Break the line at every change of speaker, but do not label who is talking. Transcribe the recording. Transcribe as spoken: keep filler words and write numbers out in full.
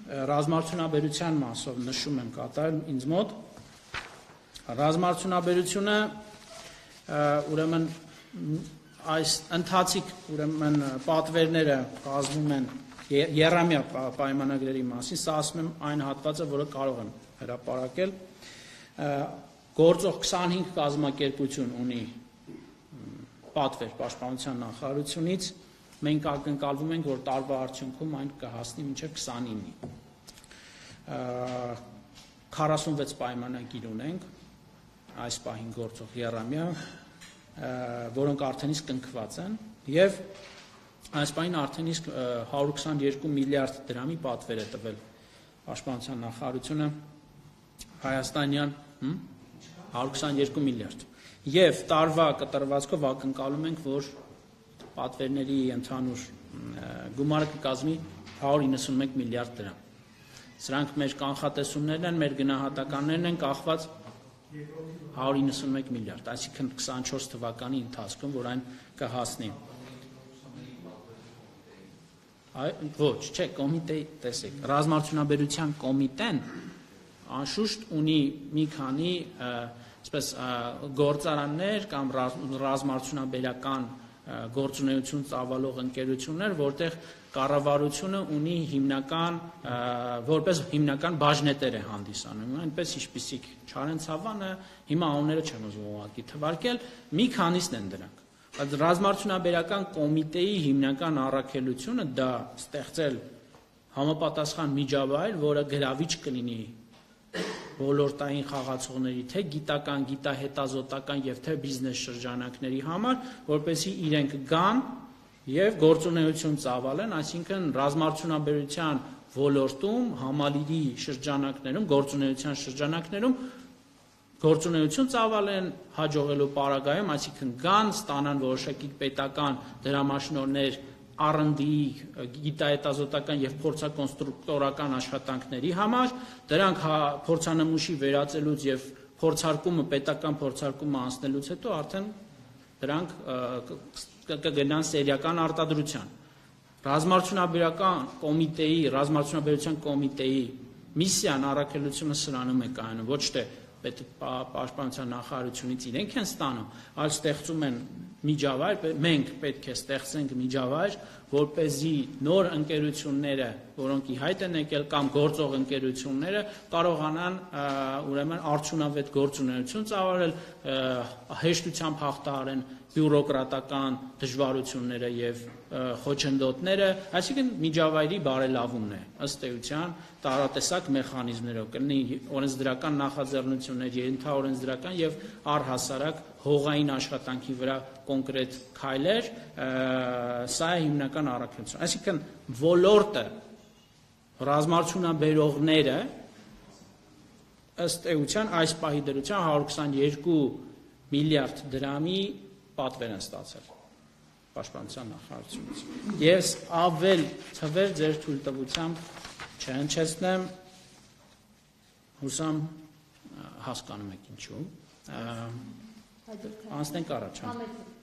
ռազմարդյունաբերության մասով նշում եմ կատարել ինձ մոտ, ռազմարդյունաբերությունը ուրեմն այս ընթացիկ ուրեմն պատվերները կազմում են եռամյա պայմանագրերի մասին, սա ասում եմ այն հատվածը, որը կարող եմ հրապարակել, գործող քսանհինգ կազմակերպություն ունի պատվեր պաշտպանության նախարարությունից, մենք ակնկալվում ենք, որ տարվա արդյունքում այն կհասնի մինչև քսանինի։ քառասունվեց պայմանագիր ունենք այս պահին գործող եռամյա, որոնք արդեն իսկ կնքված են, եւ այս պահին արդեն իսկ հարյուր քսաներկու միլիարդ դրամի պատվեր է տվել պաշտպանության նախարարությունը հայաստանյան հարյուր քսաներկու միլիարդ, եւ տարվա կտրվածքով ակնկալում ենք, որ պատվերների ընդհանուր գումարը կկազմի հարյուր իննսունմեկ միլիարդ դրամ։ Սրանք մեր կանխատեսումներն են, մեր գնահատականներն են կախված հարյուր իննսունմեկ միլիարդ, այսինքն քսանչորս թվականի ընթացքում, որ այն կհասնի։ Ոչ, չէ, կոմիտեի, տեսեք, ռազմարդյունաբերության կոմիտեն անշուշտ ունի մի քանի այսպես գործարաններ կամ ռազմարդյունաբերական գործունեություն ծավալող ընկերություններ, որտեղ կառավարությունը ունի հիմնական որպես հիմնական բաժնետեր է հանդիսանում, այնպես ինչպիսիք Չարենցավանը, հիմա անունները չեմ ուզում ուղղակի թվարկել, մի քանիսն են դրանք։ Ռազմարդյունաբերական կոմիտեի հիմնական առաքելությունը դա ստեղծել համապատասխան միջավայր, որը գրավիչ կլինի ոլորտային խաղացողների, թե գիտական, գիտահետազոտական եւ թե բիզնես շրջանակների համար, որպեսզի իրենք գան եւ գործունեություն ծավալեն, այսինքն ռազմարդյունաբերության ոլորտում, համալիրի շրջանակներում, գործունեության շրջանակներում գործունեություն ծավալեն հաջողելու պարագայում, այսինքն գան, ստանան որոշակի պետական դրամաշնորհներ առ ընդ ի գիտահետազոտական եւ փորձակոնստրուկտորական աշխատանքների համար, դրանք փորձանմուշի վերածելուց եւ փորձարկումը պետական փորձարկումը անցնելուց հետո արդեն դրանք կգնան սերիական արտադրության։ Ռազմարդյունաբերական կոմիտեի, ռազմարդյունաբերության կոմիտեի միսիան առաքելությունը սրանում է կայանում, ոչ թե պաշտպանության նախարարությունից իրենք են ստանում, այլ ստեղծում են միջավայր, մենք պետք է ստեղծենք միջավայր, որպեսզի նոր ընկերությունները, որոնք ի հայտ են եկել կամ գործող ընկերությունները կարողանան ուրեմն արդյունավետ գործունեություն ծավալել, հեշտությամբ հաղթահարեն բյուրոկրատական դժվարությունները եւ խոչընդոտները, այսինքն միջավայրի բարելավումն է ըստ էության տարատեսակ մեխանիզմներով կլինի օրենսդրական նախաձեռնություններ, ենթաօրենսդրական եւ առհասարակ հողային աշխատանքի վրա կոնկրետ քայլեր, սա է հիմնական առաքելությունը։ Այսինքն ոլորտը ռազմարդյունաբերողները ըստ էության այս պահի դրության հարյուր քսաներկու միլիարդ դրամի պատվեր են ստացել պաշտպանության նախարարությունից։ Ես ավել թվեր ձեր թույլտվությամբ չհնչեցնեմ, հուսամ հասկանում եք ինչու։ Անցնենք առաջ։